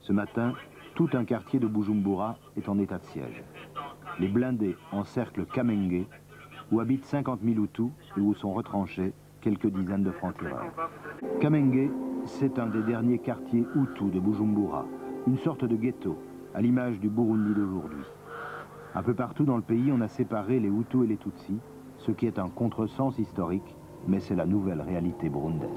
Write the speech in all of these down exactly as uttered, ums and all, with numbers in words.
Ce matin, tout un quartier de Bujumbura est en état de siège. Les blindés encerclent Kamenge, où habitent cinquante mille Hutus et où sont retranchés quelques dizaines de francs-tireurs. Kamenge, c'est un des derniers quartiers Hutus de Bujumbura, une sorte de ghetto, à l'image du Burundi d'aujourd'hui. Un peu partout dans le pays, on a séparé les Hutus et les Tutsis, ce qui est un contresens historique, mais c'est la nouvelle réalité burundaise.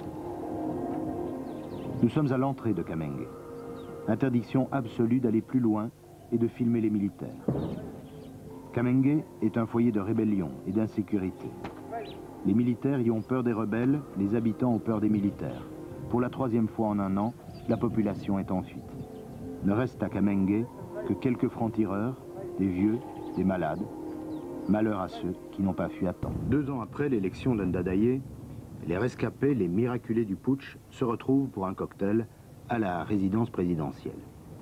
Nous sommes à l'entrée de Kamenge. Interdiction absolue d'aller plus loin et de filmer les militaires. Kamenge est un foyer de rébellion et d'insécurité. Les militaires y ont peur des rebelles, les habitants ont peur des militaires. Pour la troisième fois en un an, la population est en fuite. Ne reste à Kamenge que quelques francs-tireurs, des vieux, des malades. Malheur à ceux qui n'ont pas fui à temps. Deux ans après l'élection d'Ndadaye, les rescapés, les miraculés du putsch, se retrouvent pour un cocktail à la résidence présidentielle.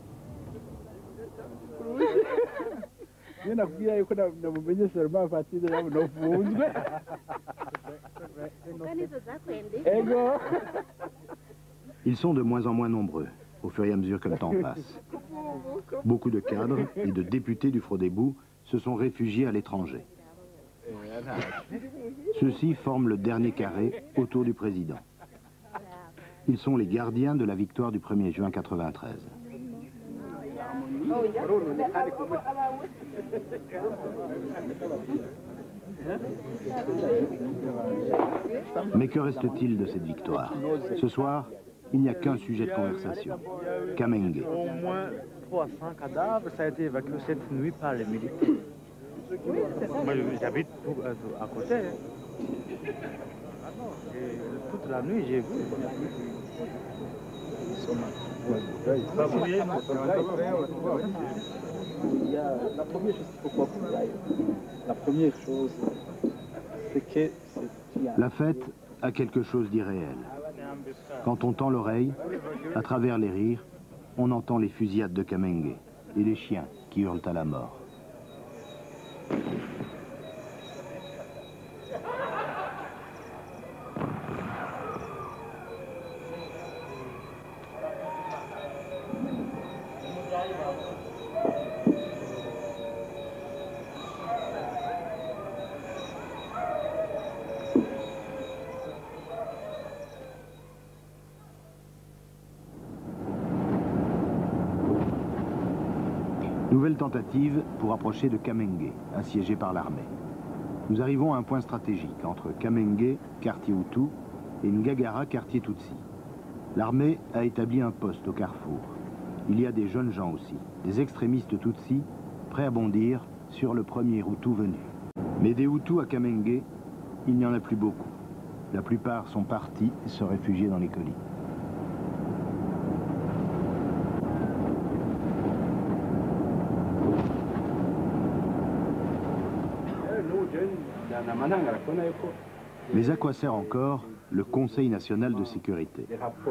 Ils sont de moins en moins nombreux, au fur et à mesure que le temps passe. Beaucoup de cadres et de députés du Frodébu se sont réfugiés à l'étranger. Ceux-ci forment le dernier carré autour du président. Ils sont les gardiens de la victoire du premier juin quatre-vingt-treize. Mais que reste-t-il de cette victoire? Ce soir, il n'y a qu'un sujet de conversation. Kamenge. Au moins trois cents cadavres, ça a été évacué cette nuit par les militaires. Moi, j'habite à côté. Et toute la nuit, j'ai vu. Il y a la première chose qu'il faut voir, la première chose, c'est que... La fête a quelque chose d'irréel. Quand on tend l'oreille, à travers les rires, on entend les fusillades de Kamenge et les chiens qui hurlent à la mort. Nouvelle tentative pour approcher de Kamenge, assiégé par l'armée. Nous arrivons à un point stratégique entre Kamenge, quartier Hutu, et Ngagara, quartier Tutsi. L'armée a établi un poste au carrefour. Il y a des jeunes gens aussi, des extrémistes Tutsi, prêts à bondir sur le premier Hutu venu. Mais des Hutus à Kamenge, il n'y en a plus beaucoup. La plupart sont partis et se réfugier dans les collines. Mais à quoi sert encore le Conseil national de sécurité?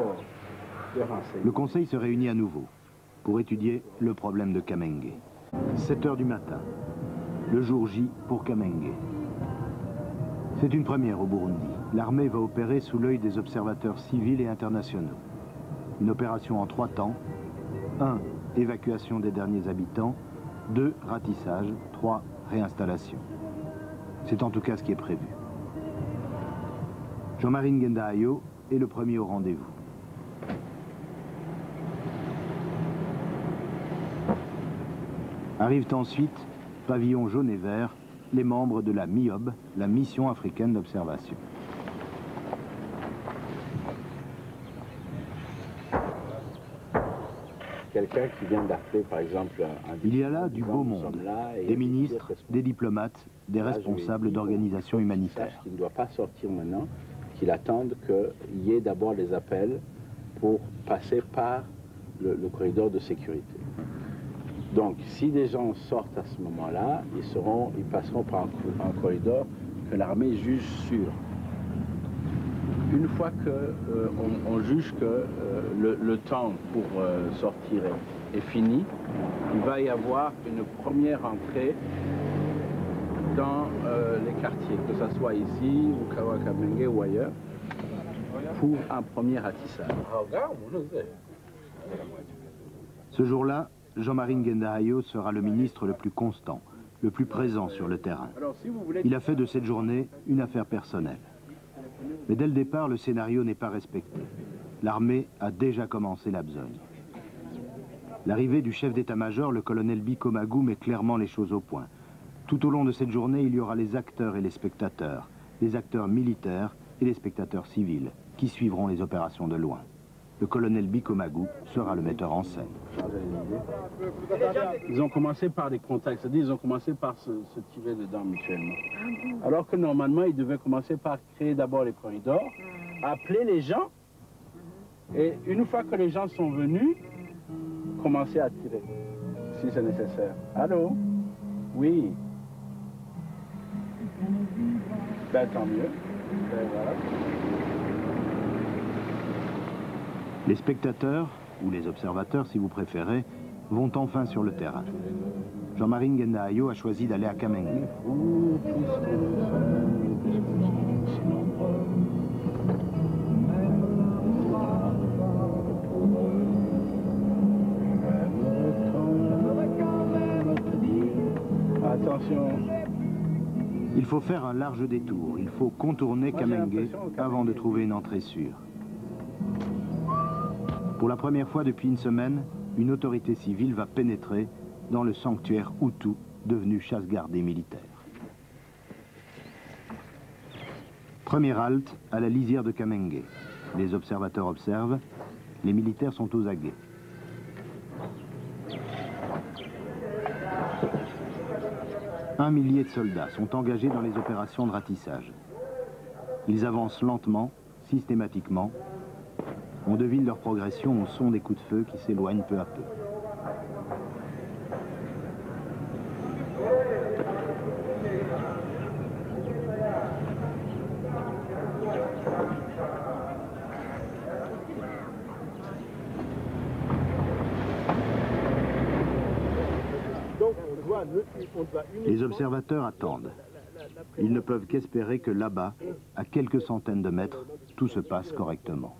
Le Conseil se réunit à nouveau pour étudier le problème de Kamenge. sept heures du matin, le jour J pour Kamenge. C'est une première au Burundi. L'armée va opérer sous l'œil des observateurs civils et internationaux. Une opération en trois temps. un. Évacuation des derniers habitants. deux. Ratissage. trois. Réinstallation. C'est en tout cas ce qui est prévu. Jean-Marie Ngendahayo est le premier au rendez-vous. Arrivent ensuite, pavillon jaune et vert, les membres de la M I O B, la Mission africaine d'observation. Quelqu'un qui vient d'appeler, par exemple, un... Il y a là du beau monde, des ministres, des diplomates, des responsables d'organisations humanitaires. Il ne doit pas sortir maintenant, qu'il attende qu'il y ait d'abord les appels pour passer par le, le corridor de sécurité. Donc, si des gens sortent à ce moment-là, ils, seront, ils passeront par un, un corridor que l'armée juge sûr. Une fois qu'on euh, on juge que euh, le, le temps pour euh, sortir est, est fini, il va y avoir une première entrée dans euh, les quartiers, que ce soit ici, ou Kawakamenge ou ailleurs, pour un premier ratissage. Ce jour-là, Jean-Marie Ngendahayo sera le ministre le plus constant, le plus présent sur le terrain. Il a fait de cette journée une affaire personnelle. Mais dès le départ, le scénario n'est pas respecté. L'armée a déjà commencé la besogne. L'arrivée du chef d'état-major, le colonel Biko Magou, met clairement les choses au point. Tout au long de cette journée, il y aura les acteurs et les spectateurs, les acteurs militaires et les spectateurs civils, qui suivront les opérations de loin. Le colonel Biko Magou sera le metteur en scène. Ils ont commencé par des contacts, c'est-à-dire ils ont commencé par se, se tirer dedans mutuellement. Alors que normalement, ils devaient commencer par créer d'abord les corridors, appeler les gens, et une fois que les gens sont venus, commencer à tirer, si c'est nécessaire. Allô? Oui. Ben tant mieux. Ben, voilà. Les spectateurs, ou les observateurs si vous préférez, vont enfin sur le terrain. Jean-Marie Ngendahayo a choisi d'aller à Kamenge. Attention. Il faut faire un large détour, il faut contourner Kamenge avant de trouver une entrée sûre. Pour la première fois depuis une semaine, une autorité civile va pénétrer dans le sanctuaire Hutu, devenu chasse gardée militaire. Première halte à la lisière de Kamenge. Les observateurs observent, les militaires sont aux aguets. Un millier de soldats sont engagés dans les opérations de ratissage. Ils avancent lentement, systématiquement. On devine leur progression au son des coups de feu qui s'éloignent peu à peu. Les observateurs attendent. Ils ne peuvent qu'espérer que là-bas, à quelques centaines de mètres, tout se passe correctement.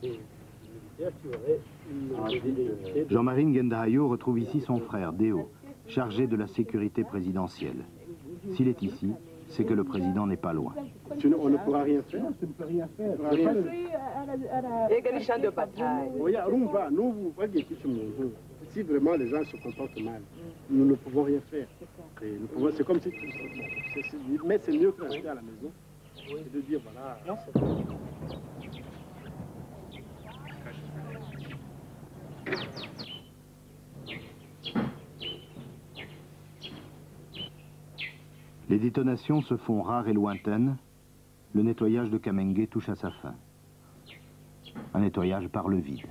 Jean-Marie Ngendahayo retrouve ici son frère, Déo, chargé de la sécurité présidentielle. S'il est ici, c'est que le président n'est pas loin. On ne pourra rien faire. Tu ne peux rien faire. Et champ de bataille. Nous, vous voyez, si vraiment les gens se comportent mal, nous ne pouvons rien faire. C'est comme si tu... Mais c'est mieux que rester à la maison et de dire, voilà... Non, c'est pas... Les détonations se font rares et lointaines. Le nettoyage de Kamenge touche à sa fin. Un nettoyage par le vide.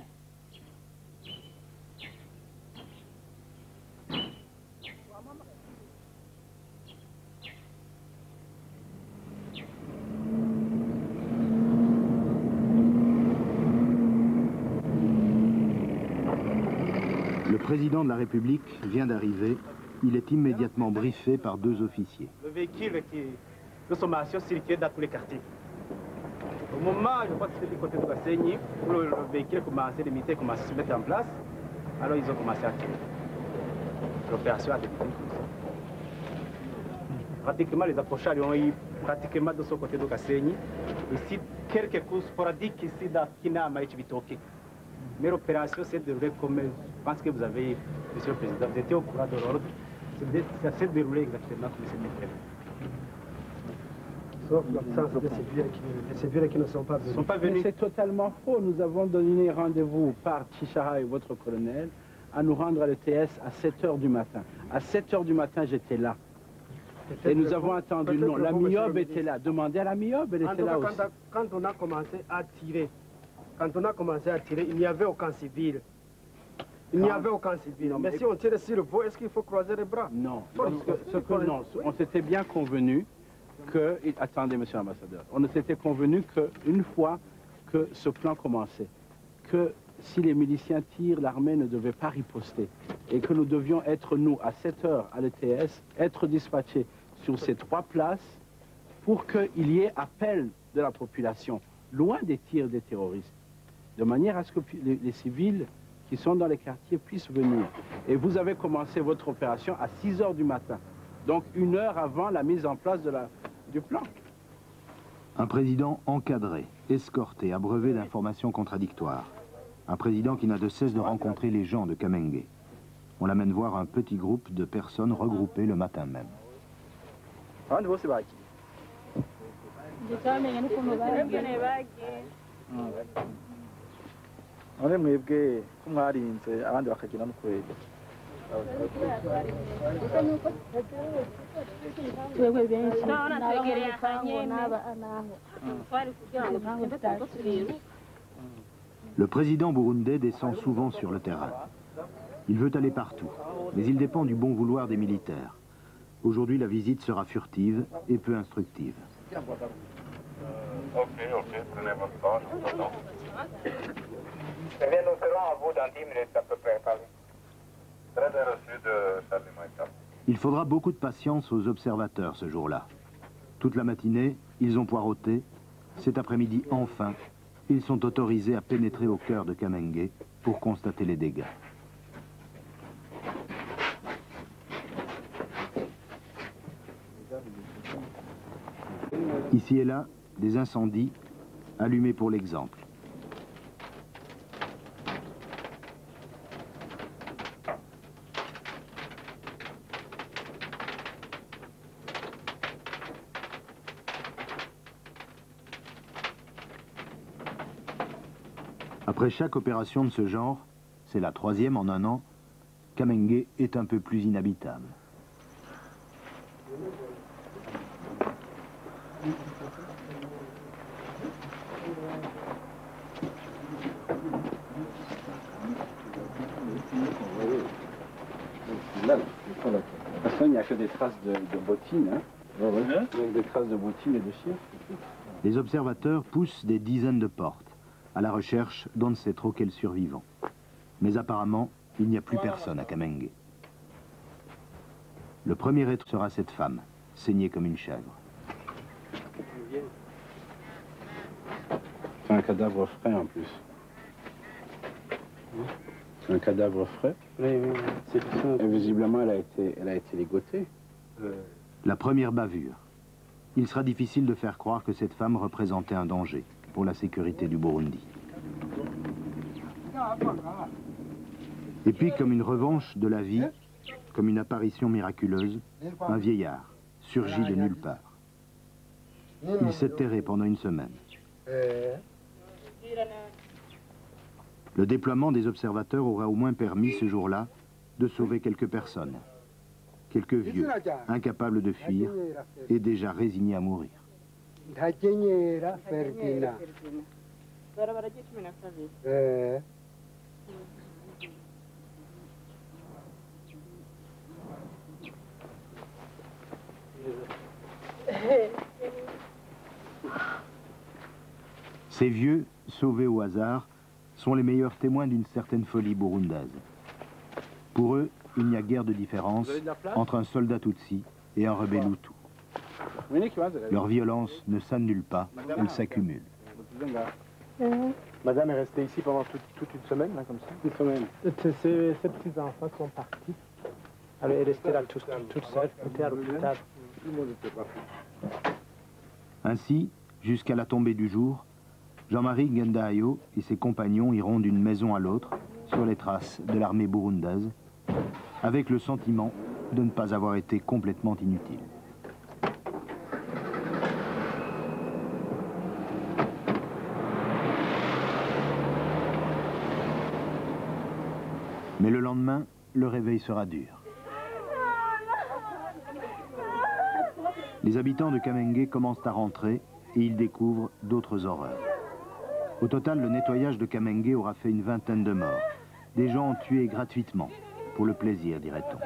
Le président de la République vient d'arriver. Il est immédiatement briefé par deux officiers. Le véhicule qui, de sommation circulait dans tous les quartiers. Au moment, je crois que c'était du côté de Kassenyi, où le, le véhicule commençait, les militaires commençaient à se mettre en place, alors ils ont commencé à tirer. L'opération a débuté comme ça. Pratiquement, les approchages ont eu pratiquement de ce côté de Kassenyi. Ici, quelques coups sporadiques ici dans Kina Maïchibitoki. Mais l'opération s'est déroulée comme, je pense que vous avez, Monsieur le Président, vous étiez au courant de l'ordre. Ça s'est déroulé exactement comme c'était prévu. Sauf l'absence de ces civils qui ne sont pas venus. Sont pas venus. C'est totalement faux. Nous avons donné rendez-vous par Chichara et votre colonel à nous rendre à l'E T S à sept heures du matin. À sept heures du matin, j'étais là. Et nous avons attendu. Non, la Miob était là. Demandez à la Miob, elle était là aussi. Quand on a commencé à tirer, quand on a commencé à tirer, il n'y avait aucun civil. Il n'y avait aucun civil. Non, mais, mais si on tire sur le veau, est-ce qu'il faut croiser les bras? Non. Parce que, ce que, non, on s'était bien convenu que... Attendez, monsieur l'ambassadeur. On s'était convenu qu'une fois que ce plan commençait, que si les miliciens tirent, l'armée ne devait pas riposter. Et que nous devions être, nous, à sept heures à l'E T S, être dispatchés sur ces trois places pour qu'il y ait appel de la population, loin des tirs des terroristes. De manière à ce que les, les civils qui qui sont dans les quartiers puissent venir. Et vous avez commencé votre opération à six heures du matin, donc une heure avant la mise en place de la, du plan. Un président encadré, escorté, abreuvé d'informations contradictoires. Un président qui n'a de cesse de rencontrer les gens de Kamenge. On l'amène voir un petit groupe de personnes regroupées le matin même. Le président burundais descend souvent sur le terrain. Il veut aller partout, mais il dépend du bon vouloir des militaires. Aujourd'hui, la visite sera furtive et peu instructive. Ok, ok, prenez votre temps, je vous attends. Eh bien, nous serons à vous dans dix minutes à peu près, Paris. Très bien reçu de Charlie Michael. Il faudra beaucoup de patience aux observateurs ce jour-là. Toute la matinée, ils ont poireauté. Cet après-midi, enfin, ils sont autorisés à pénétrer au cœur de Kamenge pour constater les dégâts. Ici et là, des incendies allumés pour l'exemple. Après chaque opération de ce genre, c'est la troisième en un an, Kamenge est un peu plus inhabitable. De toute façon, il n'y a que des traces de, de bottines, hein. Ouais, ouais. Donc des traces de bottines et de chiens. Les observateurs poussent des dizaines de portes, à la recherche d'on ne sait trop quel survivant. Mais apparemment, il n'y a plus personne à Kamenge. Le premier être sera cette femme, saignée comme une chèvre. C'est un cadavre frais en plus. C'est un cadavre frais. Oui, oui, oui. C'est ça. Et visiblement, elle a été, elle a été ligotée. Euh, La première bavure. Il sera difficile de faire croire que cette femme représentait un danger pour la sécurité du Burundi. Et puis, comme une revanche de la vie, comme une apparition miraculeuse, un vieillard surgit de nulle part. Il s'est terré pendant une semaine. Le déploiement des observateurs aura au moins permis ce jour-là de sauver quelques personnes. Quelques vieux, incapables de fuir et déjà résignés à mourir. Ces vieux, sauvés au hasard, sont les meilleurs témoins d'une certaine folie burundaise. Pour eux, il n'y a guère de différence entre un soldat Tutsi et un rebelle Hutu. Leur violence ne s'annule pas, elle s'accumule. Madame est restée ici pendant toute, toute une semaine, là, comme ça? Une semaine. Ces, ces petits-enfants sont partis. Elle est restée là toute, toute seule, était à l'hôpital. Ainsi, jusqu'à la tombée du jour, Jean-Marie Ngendahayo et ses compagnons iront d'une maison à l'autre sur les traces de l'armée burundaise, avec le sentiment de ne pas avoir été complètement inutiles. Mais le lendemain, le réveil sera dur. Les habitants de Kamenge commencent à rentrer et ils découvrent d'autres horreurs. Au total, le nettoyage de Kamenge aura fait une vingtaine de morts. Des gens ont tué gratuitement, pour le plaisir, dirait-on.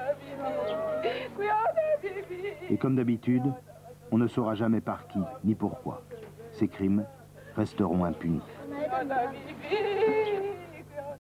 Et comme d'habitude, on ne saura jamais par qui ni pourquoi. Ces crimes resteront impunis.